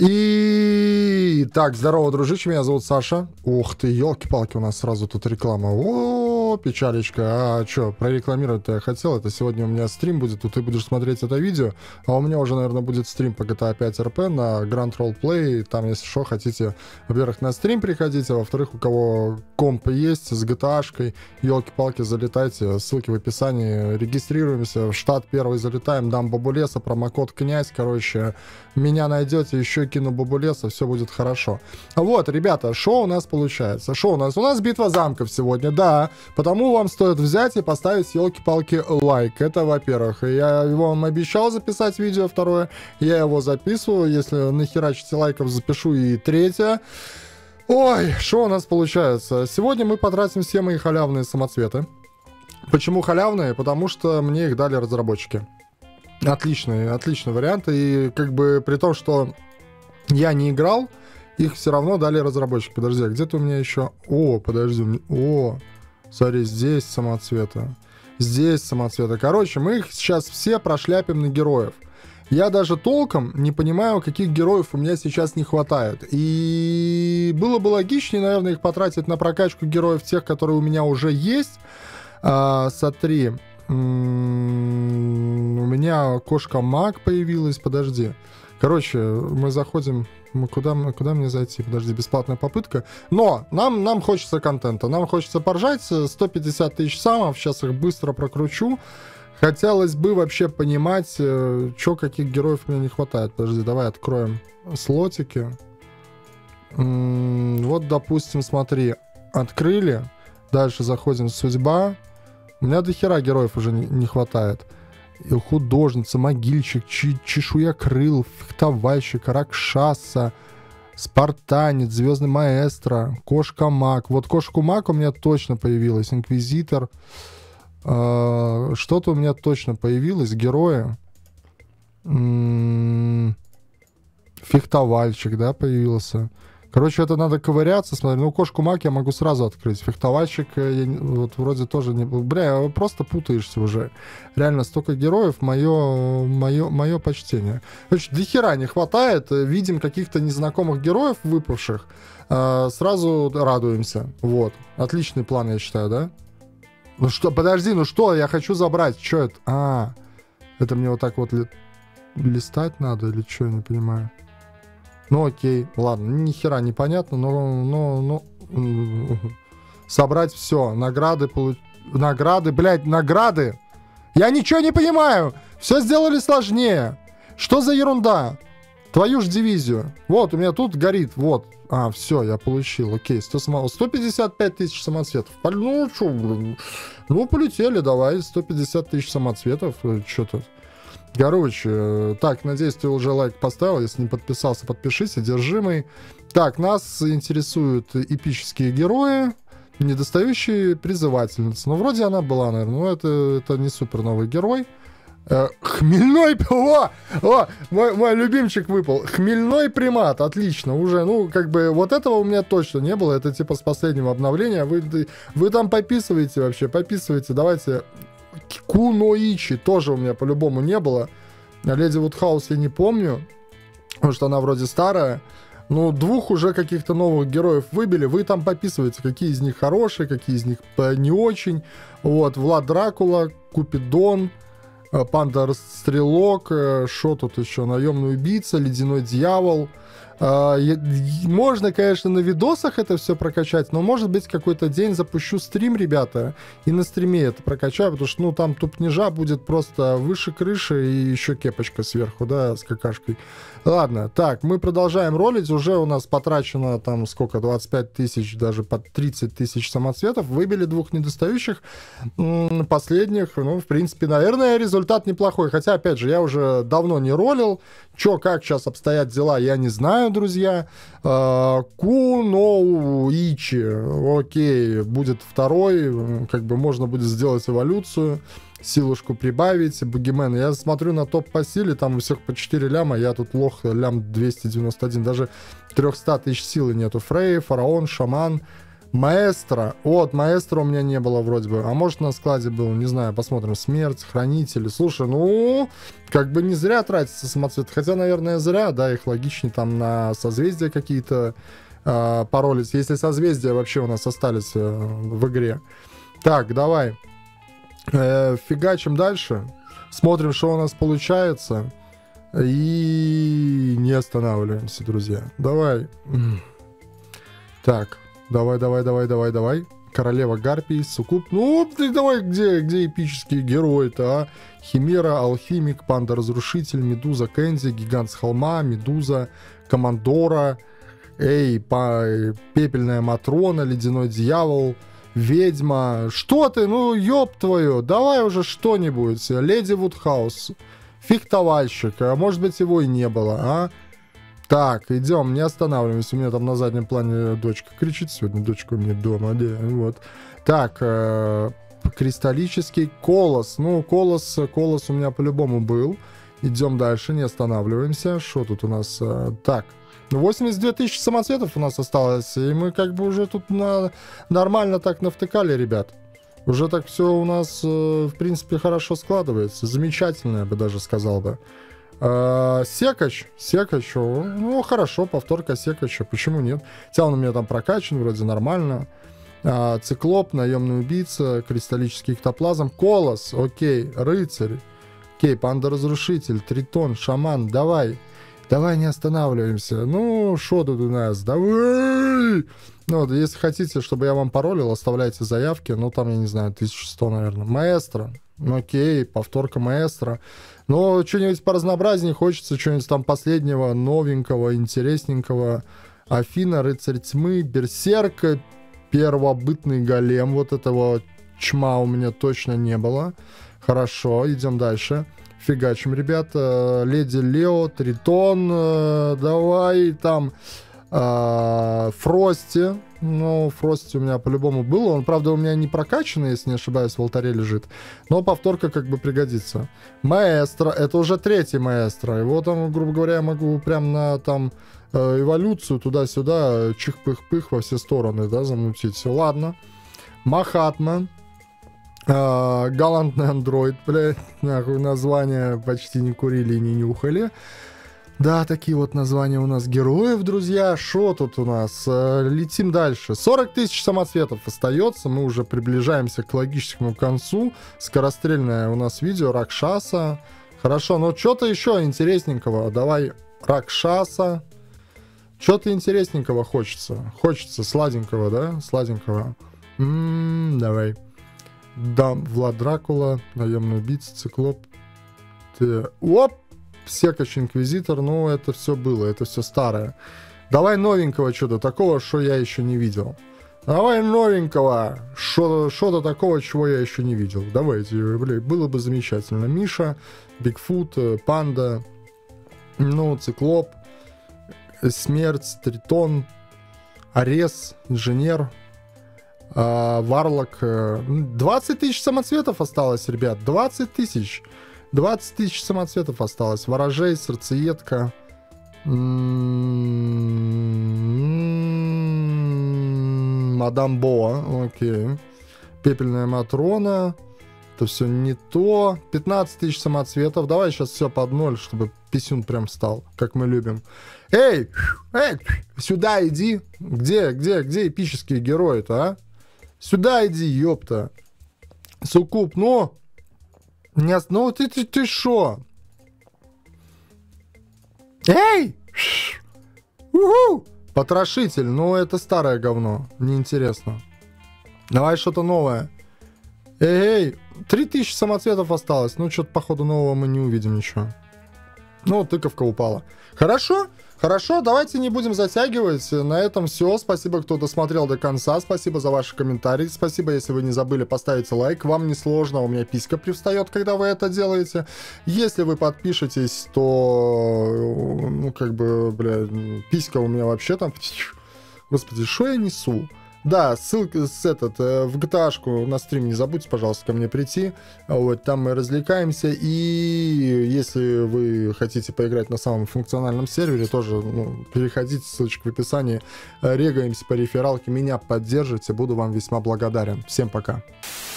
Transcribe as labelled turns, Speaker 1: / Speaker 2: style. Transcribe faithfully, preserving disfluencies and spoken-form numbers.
Speaker 1: И так, здорово, дружище, меня зовут Саша. Ух ты, елки-палки, у нас сразу тут реклама. О, печалечка. А что, прорекламировать-то я хотел. Это сегодня у меня стрим будет, тут ты будешь смотреть это видео. А у меня уже, наверное, будет стрим по джи ти эй пять эр пи на Grand Roleplay. Там, если что, хотите, во-первых, на стрим приходите, а во-вторых, у кого комп есть с джи ти эй-шкой, елки-палки, залетайте. Ссылки в описании. Регистрируемся. В штат первый залетаем. Дам бабулеса, промокод князь, короче. Меня найдете, еще кину бабулеса, все будет хорошо. Вот, ребята, что у нас получается? Что у нас? У нас битва замков сегодня, да. Потому вам стоит взять и поставить, елки-палки, лайк. Это, во-первых. Я вам обещал записать видео второе. Я его записываю. Если нахерачите лайков, запишу и третье. Ой, что у нас получается? Сегодня мы потратим все мои халявные самоцветы. Почему халявные? Потому что мне их дали разработчики. Отличный, отличный вариант. И как бы при том, что я не играл, их все равно дали разработчики. Подожди, а где-то у меня еще... О, подожди. О, смотри, здесь самоцветы. Здесь самоцветы. Короче, мы их сейчас все прошляпим на героев. Я даже толком не понимаю, каких героев у меня сейчас не хватает. И было бы логичнее, наверное, их потратить на прокачку героев тех, которые у меня уже есть. А, смотри... У меня кошка Мак появилась, подожди. Короче, мы заходим... Мы куда, куда мне зайти? Подожди, бесплатная попытка. Но нам, нам хочется контента. Нам хочется поржать. сто пятьдесят тысяч самов. Сейчас их быстро прокручу. Хотелось бы вообще понимать, что каких героев мне не хватает. Подожди, давай откроем слотики. Вот, допустим, смотри. Открыли. Дальше заходим в судьба. У меня до хера героев уже не, не хватает. И художница, могильщик, чи, чешуякрыл, фехтовальщик, ракшаса, спартанец, звездный маэстро, кошка Мак. Вот кошку Мак у меня точно появилась. Инквизитор. Э, что-то у меня точно появилось. Герои. М-м- фехтовальщик, да, появился. Короче, это надо ковыряться, смотри. Ну, кошку Мак я могу сразу открыть. Фехтовальщик, я, вот вроде тоже не... Бля, просто путаешься уже. Реально, столько героев, мое, мое, мое почтение. Короче, до хера не хватает. Видим каких-то незнакомых героев, выпавших. Э, сразу радуемся. Вот. Отличный план, я считаю, да? Ну что, подожди, ну что, я хочу забрать. Что это? А, это мне вот так вот ли... листать надо или что, я не понимаю. Ну окей, ладно, ни хера непонятно, но, но, но собрать все, награды, получ... награды, блядь, награды. Я ничего не понимаю, все сделали сложнее. Что за ерунда? Твою ж дивизию. Вот, у меня тут горит, вот. А, все, я получил, окей, сто, само... сто пятьдесят пять тысяч самоцветов. Ну, что, ну, полетели, давай, сто пятьдесят тысяч самоцветов, что тут. Короче, так, надеюсь, ты уже лайк поставил. Если не подписался, подпишись, одержимый. Так, нас интересуют эпические герои, недостающие призывательницы. Ну, вроде она была, наверное, но это, это не супер новый герой. Э, хмельной... О, о, мой, мой любимчик выпал. Хмельной примат, отлично. Уже, ну, как бы, вот этого у меня точно не было. Это типа с последнего обновления. Вы, вы там пописываете вообще, пописывайте. Давайте... Куноичи тоже у меня по-любому не было. Леди Вудхаус я не помню, потому что она вроде старая. Ну, двух уже каких-то новых героев выбили. Вы там пописываете, какие из них хорошие, какие из них не очень. Вот, Влад Дракула, Купидон, Панда Стрелок, что тут еще? Наемный убийца, Ледяной дьявол. Можно, конечно, на видосах это все прокачать, но, может быть, какой-то день запущу стрим, ребята, и на стриме это прокачаю, потому что, ну, там тупнижа будет просто выше крыши и еще кепочка сверху, да, с какашкой. Ладно, так, мы продолжаем ролить, уже у нас потрачено там сколько, двадцать пять тысяч, даже под тридцать тысяч самоцветов, выбили двух недостающих, последних, ну, в принципе, наверное, результат неплохой, хотя, опять же, я уже давно не ролил, чё, как сейчас обстоят дела, я не знаю, друзья. Куноичи, окей, будет второй, как бы можно будет сделать эволюцию, силушку прибавить, Бугимен. Я смотрю на топ по силе, там у всех по четыре ляма, я тут лох, лям двести девяносто один, даже триста тысяч силы нету. Фрей, Фараон, Шаман, Маэстро. Вот, маэстро у меня не было вроде бы. А может на складе был, не знаю, посмотрим. Смерть, хранители. Слушай, ну, как бы не зря тратится самоцвет. Хотя, наверное, зря, да, их логичнее там на созвездия какие-то э, поролись. Если созвездия вообще у нас остались э, в игре. Так, давай. Э, фигачим дальше. Смотрим, что у нас получается. И не останавливаемся, друзья. Давай. Так. Давай, давай, давай, давай, давай. Королева Гарпии, Суккуб. Ну, ты давай, где, где эпические герои-то, а? Химера, Алхимик, Панда-разрушитель, Медуза, Кэнди, Гигант с холма, Медуза, Командора, эй, па, Пепельная Матрона, Ледяной Дьявол, Ведьма. Что ты? Ну, ёб твою, давай уже что-нибудь. Леди Вудхаус, Фехтовальщик, а может быть его и не было, а? Так, идем, не останавливаемся. У меня там на заднем плане дочка кричит. Сегодня дочка у меня дома, да, вот. Так, э, кристаллический колос. Ну, колос, колос у меня по-любому был. Идем дальше, не останавливаемся. Что тут у нас? Э, так, восемьдесят две тысячи самоцветов у нас осталось. И мы как бы уже тут на, нормально так навтыкали, ребят. Уже так все у нас, э, в принципе, хорошо складывается. Замечательно, я бы даже сказал бы. Uh, Секач, Секач, ну хорошо, повторка Секача, почему нет? Хотя он у меня там прокачан, вроде нормально. Uh, Циклоп, наемный убийца, кристаллический эктоплазм, Колос, окей, рыцарь, окей, Панда-разрушитель, Тритон, шаман, давай, давай не останавливаемся. Ну, что тут у нас, давай! Ну, вот, если хотите, чтобы я вам паролил, оставляйте заявки, ну там, я не знаю, тысяча сто, наверное. Маэстро, окей, повторка Маэстро. Но что-нибудь поразнообразнее хочется, что-нибудь там последнего, новенького, интересненького. Афина, Рыцарь Тьмы, Берсерк, Первобытный Голем. Вот этого чма у меня точно не было. Хорошо, идем дальше. Фигачим, ребята. Леди Лео, Тритон, давай там... Фрости. Ну, Фрости у меня по-любому было. Он, правда, у меня не прокачанный, если не ошибаюсь, в алтаре лежит. Но повторка как бы пригодится. Маэстро. Это уже третий маэстро. Его там, грубо говоря, я могу прям на там эволюцию туда-сюда чих-пых-пых во все стороны, да, замутить. Ладно. Махатма. Э, галантный андроид, блядь. Нахуй название почти не курили и не нюхали. Да, такие вот названия у нас героев, друзья. Шо тут у нас? Э, летим дальше. сорок тысяч самоцветов остается. Мы уже приближаемся к логическому концу. Скорострельное у нас видео. Ракшаса. Хорошо, но что-то еще интересненького. Давай Ракшаса. Что-то интересненького хочется. Хочется сладенького, да? Сладенького. М-м, давай. Да, Влад Дракула. Наемный убийца, Циклоп. Ты... Оп! Секач, Инквизитор, ну это все было, это все старое. Давай новенького что-то такого, что я еще не видел. Давай новенького, что-то такого, чего я еще не видел. Давайте, блин, было бы замечательно. Миша, Бигфут, Панда, ну, Циклоп, Смерть, Тритон, Арес, Инженер, Варлок. двадцать тысяч самоцветов осталось, ребят, двадцать тысяч. двадцать тысяч самоцветов осталось. Ворожей, сердцеедка. Мадам Боа. Окей. Пепельная Матрона. Это все не то. пятнадцать тысяч самоцветов. Давай сейчас все под ноль, чтобы писюн прям стал, как мы любим. Эй! Эй! Сюда иди. Где, где, где эпические герои-то, а? Сюда иди, ёпта. Суккуб, ну... Не, ну ты ты ты шо? Эй! Уху! Потрошитель, ну это старое говно, неинтересно. Давай что-то новое. Эй, эй, три тысячи самоцветов осталось, ну что-то походу нового мы не увидим ничего. Ну, тыковка упала. Хорошо? Хорошо, давайте не будем затягивать. На этом все. Спасибо, кто досмотрел до конца. Спасибо за ваши комментарии. Спасибо, если вы не забыли поставить лайк. Вам не сложно, у меня писька привстает, когда вы это делаете. Если вы подпишетесь, то... Ну, как бы, бля, писька у меня вообще там... Господи, что я несу? Да, ссылка с этот, э, в джи ти эй-шку на стрим не забудьте, пожалуйста, ко мне прийти. Вот, там мы развлекаемся. И если вы хотите поиграть на самом функциональном сервере, тоже ну, переходите, ссылочка в описании. Регаемся по рефералке, меня поддержите, буду вам весьма благодарен. Всем пока.